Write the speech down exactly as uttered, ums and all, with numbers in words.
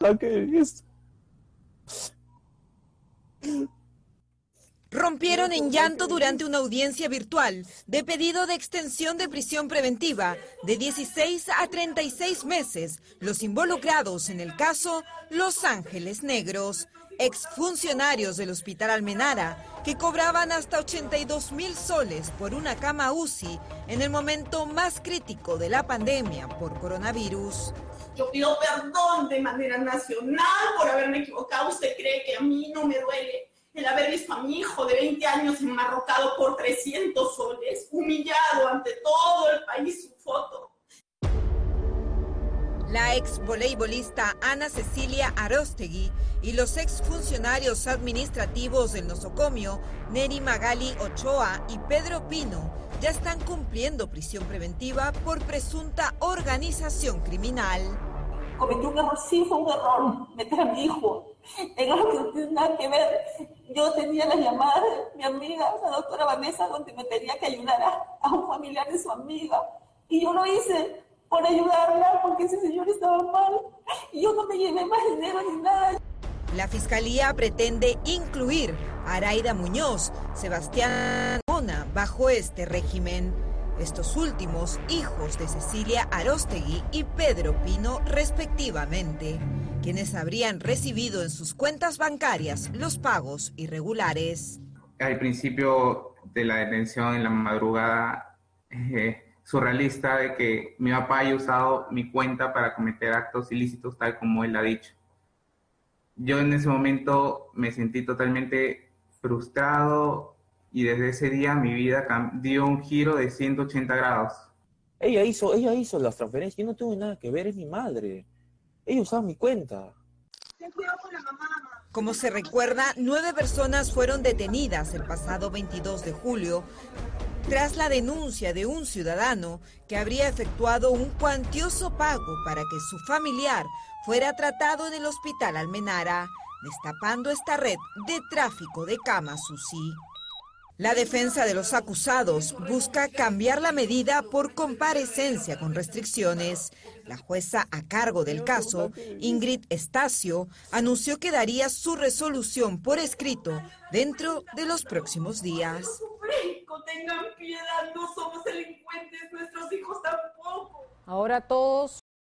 ataque es... Rompieron en llanto durante una audiencia virtual de pedido de extensión de prisión preventiva de dieciséis a treinta y seis meses los involucrados en el caso Los Ángeles Negros, exfuncionarios del Hospital Almenara que cobraban hasta ochenta y dos mil soles por una cama U C I en el momento más crítico de la pandemia por coronavirus. Yo pido perdón de manera nacional por haberme equivocado. ¿Usted cree que a mí no me duele el haber visto a mi hijo de veinte años enmarrocado por trescientos soles, humillado ante todo el país su foto? La ex voleibolista Ana Cecilia Aróstegui y los exfuncionarios administrativos del nosocomio, Neri Magali Ochoa y Pedro Pino, ya están cumpliendo prisión preventiva por presunta organización criminal. Cometí un error, sí fue un error, meter a mi hijo en algo que no tiene nada que ver. Yo tenía las llamadas de mi amiga, la doctora Vanessa, donde me tenía que ayudar a, a un familiar de su amiga. Y yo lo hice por ayudarla, porque ese señor estaba mal. Y yo no me llevé más dinero ni nada. La Fiscalía pretende incluir a Araida Muñoz, Sebastián Mona bajo este régimen. Estos últimos, hijos de Cecilia Aróstegui y Pedro Pino, respectivamente, quienes habrían recibido en sus cuentas bancarias los pagos irregulares. Al principio de la detención en la madrugada, eh, surrealista de que mi papá haya usado mi cuenta para cometer actos ilícitos, tal como él ha dicho. Yo en ese momento me sentí totalmente frustrado, y desde ese día mi vida dio un giro de ciento ochenta grados. Ella hizo, ella hizo las transferencias, yo no tengo nada que ver, es mi madre. Ella usaba mi cuenta. Como se recuerda, nueve personas fueron detenidas el pasado veintidós de julio tras la denuncia de un ciudadano que habría efectuado un cuantioso pago para que su familiar fuera tratado en el Hospital Almenara, destapando esta red de tráfico de camas U C I. La defensa de los acusados busca cambiar la medida por comparecencia con restricciones. La jueza a cargo del caso, Ingrid Estacio, anunció que daría su resolución por escrito dentro de los próximos días. Tengan piedad, no somos delincuentes, nuestros hijos tampoco. Ahora todos